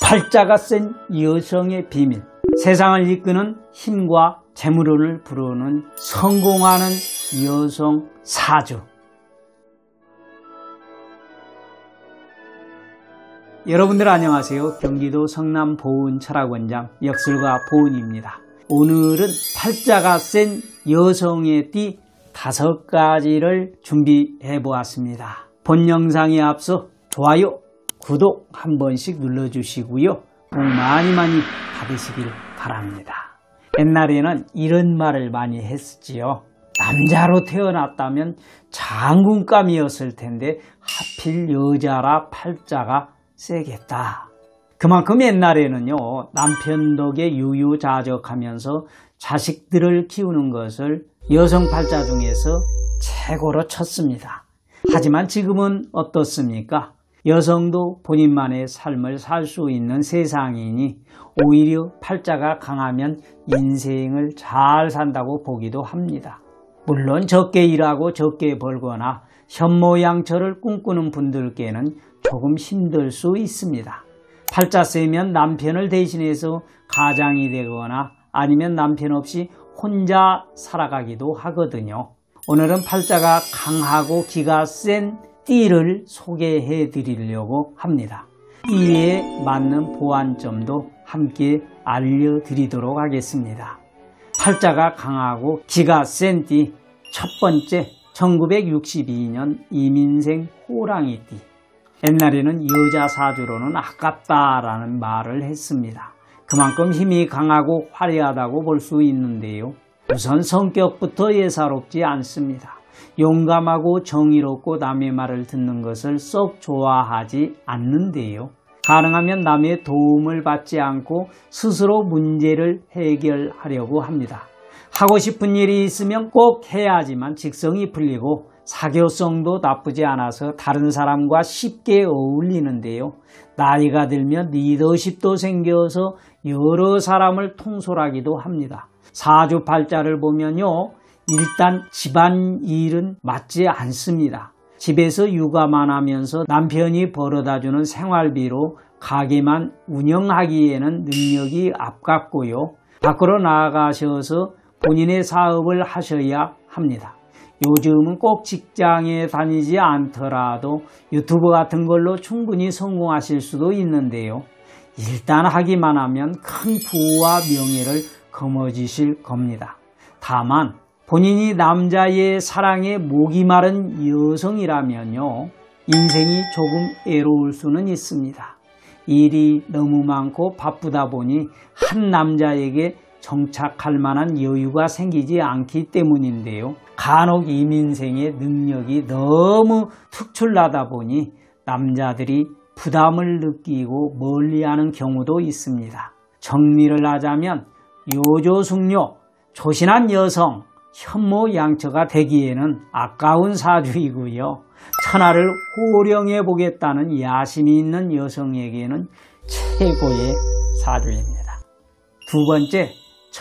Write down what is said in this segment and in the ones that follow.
팔자가 센 여성의 비밀. 세상을 이끄는 힘과 재물운을 부르는 성공하는 여성 사주. 여러분들 안녕하세요. 경기도 성남 보은철학원장 역술가 보은입니다. 오늘은 팔자가 센 여성의 띠 5가지를 준비해 보았습니다. 본 영상에 앞서 좋아요, 구독 한 번씩 눌러주시고요. 복 많이 받으시길 바랍니다. 옛날에는 이런 말을 많이 했었지요. 남자로 태어났다면 장군감이었을 텐데 하필 여자라 팔자가 세겠다. 그만큼 옛날에는요, 남편 덕에 유유자적하면서 자식들을 키우는 것을 여성 팔자 중에서 최고로 쳤습니다. 하지만 지금은 어떻습니까? 여성도 본인만의 삶을 살 수 있는 세상이니 오히려 팔자가 강하면 인생을 잘 산다고 보기도 합니다. 물론 적게 일하고 적게 벌거나 현모양처를 꿈꾸는 분들께는 조금 힘들 수 있습니다. 팔자 세면 남편을 대신해서 가장이 되거나 아니면 남편 없이 혼자 살아가기도 하거든요. 오늘은 팔자가 강하고 기가 센 띠를 소개해 드리려고 합니다. 띠에 맞는 보완점도 함께 알려드리도록 하겠습니다. 팔자가 강하고 기가 센 띠 첫 번째, 1962년 이민생 호랑이띠. 옛날에는 여자 사주로는 아깝다라는 말을 했습니다. 그만큼 힘이 강하고 화려하다고 볼 수 있는데요. 우선 성격부터 예사롭지 않습니다. 용감하고 정의롭고 남의 말을 듣는 것을 썩 좋아하지 않는데요. 가능하면 남의 도움을 받지 않고 스스로 문제를 해결하려고 합니다. 하고 싶은 일이 있으면 꼭 해야지만 직성이 풀리고 사교성도 나쁘지 않아서 다른 사람과 쉽게 어울리는데요. 나이가 들면 리더십도 생겨서 여러 사람을 통솔하기도 합니다. 사주 팔자를 보면요, 일단 집안일은 맞지 않습니다. 집에서 육아만 하면서 남편이 벌어다주는 생활비로 가게만 운영하기에는 능력이 아깝고요. 밖으로 나가셔서 본인의 사업을 하셔야 합니다. 요즘은 꼭 직장에 다니지 않더라도 유튜브 같은 걸로 충분히 성공하실 수도 있는데요. 일단 하기만 하면 큰 부와 명예를 거머쥐실 겁니다. 다만 본인이 남자의 사랑에 목이 마른 여성이라면요, 인생이 조금 애로울 수는 있습니다. 일이 너무 많고 바쁘다 보니 한 남자에게 정착할 만한 여유가 생기지 않기 때문인데요. 간혹 이민생의 능력이 너무 특출나다 보니 남자들이 부담을 느끼고 멀리하는 경우도 있습니다. 정리를 하자면 요조숙녀, 조신한 여성, 현모양처가 되기에는 아까운 사주이고요. 천하를 호령해 보겠다는 야심이 있는 여성에게는 최고의 사주입니다. 두 번째,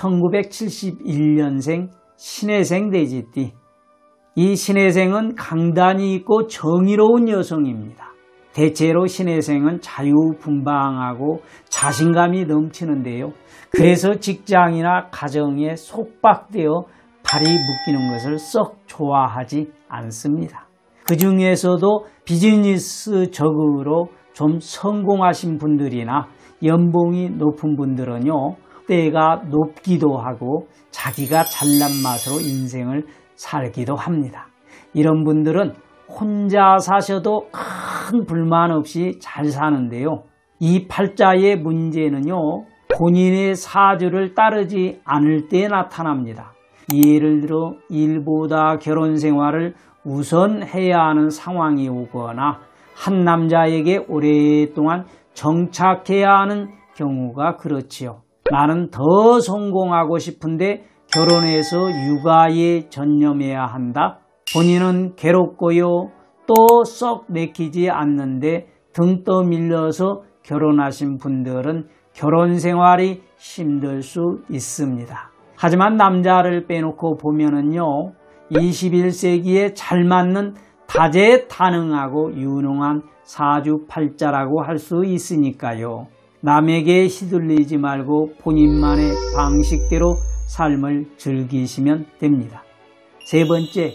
1971년생 신혜생 돼지띠. 이 신혜생은 강단이 있고 정의로운 여성입니다. 대체로 신혜생은 자유분방하고 자신감이 넘치는데요. 그래서 직장이나 가정에 속박되어 발이 묶이는 것을 썩 좋아하지 않습니다. 그 중에서도 비즈니스적으로 좀 성공하신 분들이나 연봉이 높은 분들은요, 때가 높기도 하고 자기가 잘난 맛으로 인생을 살기도 합니다. 이런 분들은 혼자 사셔도 큰 불만 없이 잘 사는데요. 이 팔자의 문제는요, 본인의 사주를 따르지 않을 때 나타납니다. 예를 들어 일보다 결혼 생활을 우선 해야 하는 상황이 오거나 한 남자에게 오랫동안 정착해야 하는 경우가 그렇지요. 나는 더 성공하고 싶은데 결혼해서 육아에 전념해야 한다. 본인은 괴롭고요. 또 썩 내키지 않는데 등 떠밀려서 결혼하신 분들은 결혼 생활이 힘들 수 있습니다. 하지만 남자를 빼놓고 보면은요, 21세기에 잘 맞는 다재다능하고 유능한 사주팔자라고 할 수 있으니까요. 남에게 휘둘리지 말고 본인만의 방식대로 삶을 즐기시면 됩니다. 세 번째,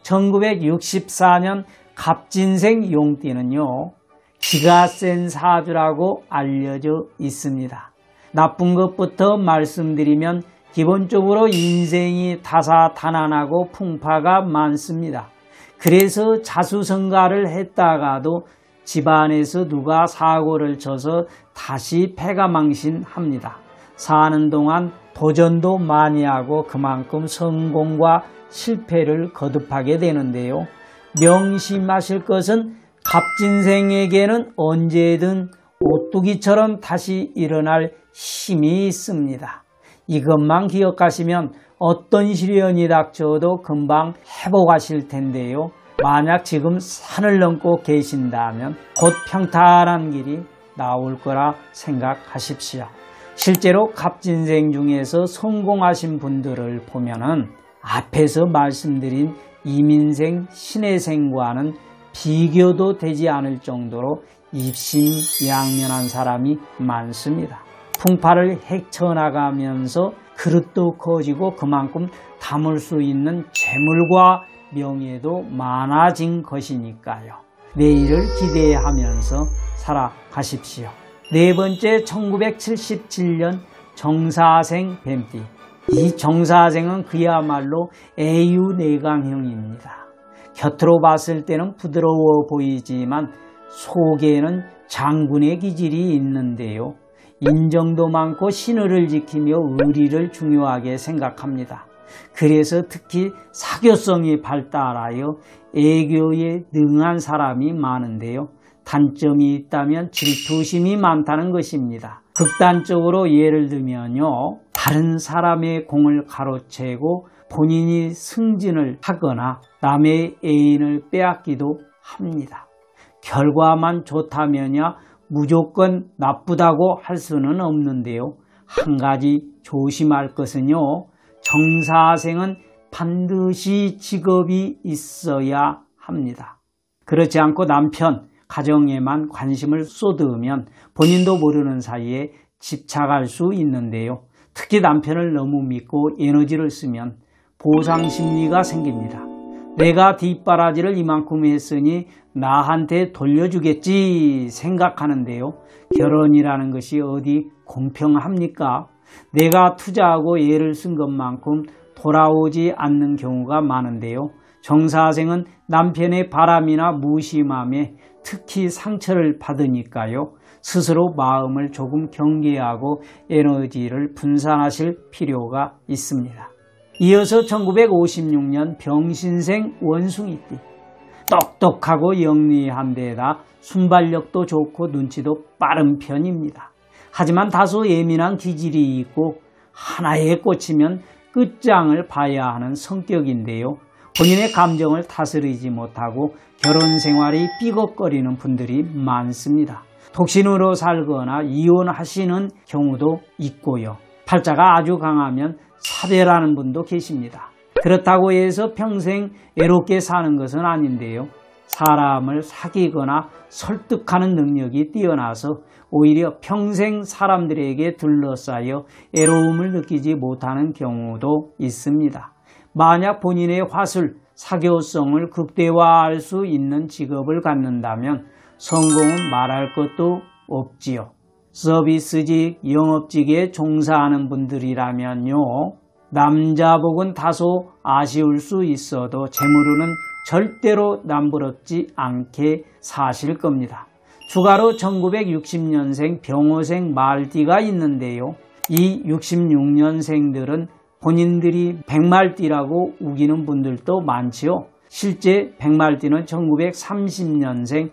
1964년 갑진생 용띠는요, 기가 센 사주라고 알려져 있습니다. 나쁜 것부터 말씀드리면 기본적으로 인생이 다사다난하고 풍파가 많습니다. 그래서 자수성가를 했다가도 집안에서 누가 사고를 쳐서 다시 패가망신합니다. 사는 동안 도전도 많이 하고 그만큼 성공과 실패를 거듭하게 되는데요. 명심하실 것은 갑진생에게는 언제든 오뚜기처럼 다시 일어날 힘이 있습니다. 이것만 기억하시면 어떤 시련이 닥쳐도 금방 회복하실 텐데요. 만약 지금 산을 넘고 계신다면 곧 평탄한 길이 나올 거라 생각하십시오. 실제로 갑진생 중에서 성공하신 분들을 보면은 앞에서 말씀드린 이민생, 신해생과는 비교도 되지 않을 정도로 입신양면한 사람이 많습니다. 풍파를 헤쳐나가면서 그릇도 커지고 그만큼 담을 수 있는 재물과 명예도 많아진 것이니까요. 내일을 기대하면서 살아가십시오. 네 번째, 1977년 정사생 뱀띠. 이 정사생은 그야말로 애유내강형입니다. 곁으로 봤을 때는 부드러워 보이지만 속에는 장군의 기질이 있는데요. 인정도 많고 신의를 지키며 의리를 중요하게 생각합니다. 그래서 특히 사교성이 발달하여 애교에 능한 사람이 많은데요. 단점이 있다면 질투심이 많다는 것입니다. 극단적으로 예를 들면요, 다른 사람의 공을 가로채고 본인이 승진을 하거나 남의 애인을 빼앗기도 합니다. 결과만 좋다면야 무조건 나쁘다고 할 수는 없는데요. 한 가지 조심할 것은요, 정사생은 반드시 직업이 있어야 합니다. 그렇지 않고 남편, 가정에만 관심을 쏟으면 본인도 모르는 사이에 집착할 수 있는데요. 특히 남편을 너무 믿고 에너지를 쓰면 보상심리가 생깁니다. 내가 뒷바라지를 이만큼 했으니 나한테 돌려주겠지 생각하는데요. 결혼이라는 것이 어디 공평합니까? 내가 투자하고 애를 쓴 것만큼 돌아오지 않는 경우가 많은데요. 정사생은 남편의 바람이나 무심함에 특히 상처를 받으니까요. 스스로 마음을 조금 경계하고 에너지를 분산하실 필요가 있습니다. 이어서 1956년 병신생 원숭이띠. 똑똑하고 영리한 데다 순발력도 좋고 눈치도 빠른 편입니다. 하지만 다소 예민한 기질이 있고 하나에 꽂히면 끝장을 봐야 하는 성격인데요. 본인의 감정을 다스리지 못하고 결혼 생활이 삐걱거리는 분들이 많습니다. 독신으로 살거나 이혼하시는 경우도 있고요. 팔자가 아주 강하면 사별하는 분도 계십니다. 그렇다고 해서 평생 외롭게 사는 것은 아닌데요. 사람을 사귀거나 설득하는 능력이 뛰어나서 오히려 평생 사람들에게 둘러싸여 외로움을 느끼지 못하는 경우도 있습니다. 만약 본인의 화술, 사교성을 극대화할 수 있는 직업을 갖는다면 성공은 말할 것도 없지요. 서비스직, 영업직에 종사하는 분들이라면요, 남자복은 다소 아쉬울 수 있어도 재물로는 절대로 남부럽지 않게 사실 겁니다. 추가로 1960년생 병호생 말띠가 있는데요. 이 66년생들은 본인들이 백말띠라고 우기는 분들도 많지요. 실제 백말띠는 1930년생,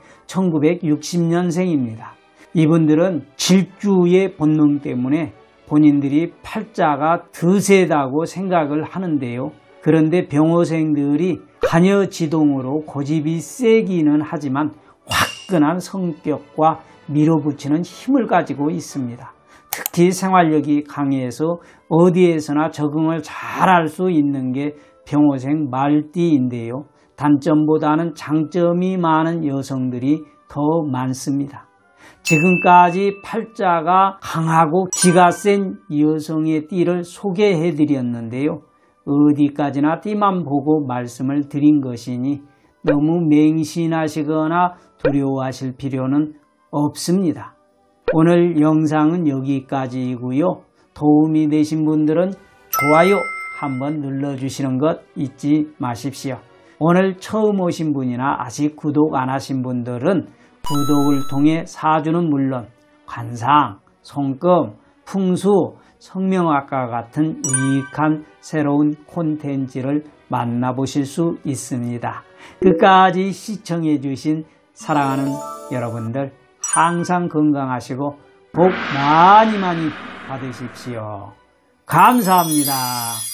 1960년생입니다. 이분들은 질주의 본능 때문에 본인들이 팔자가 드세다고 생각을 하는데요. 그런데 병호생들이 가녀지동으로 고집이 세기는 하지만 화끈한 성격과 밀어붙이는 힘을 가지고 있습니다. 특히 생활력이 강해서 어디에서나 적응을 잘할 수 있는 게 병호생 말띠인데요. 단점보다는 장점이 많은 여성들이 더 많습니다. 지금까지 팔자가 강하고 기가 센 여성의 띠를 소개해 드렸는데요. 어디까지나 띠만 보고 말씀을 드린 것이니 너무 맹신하시거나 두려워하실 필요는 없습니다. 오늘 영상은 여기까지이고요. 도움이 되신 분들은 좋아요 한번 눌러주시는 것 잊지 마십시오. 오늘 처음 오신 분이나 아직 구독 안 하신 분들은 구독을 통해 사주는 물론 관상, 손금, 풍수, 성명학과 같은 유익한 새로운 콘텐츠를 만나보실 수 있습니다. 끝까지 시청해 주신 사랑하는 여러분들 항상 건강하시고 복 많이 받으십시오. 감사합니다.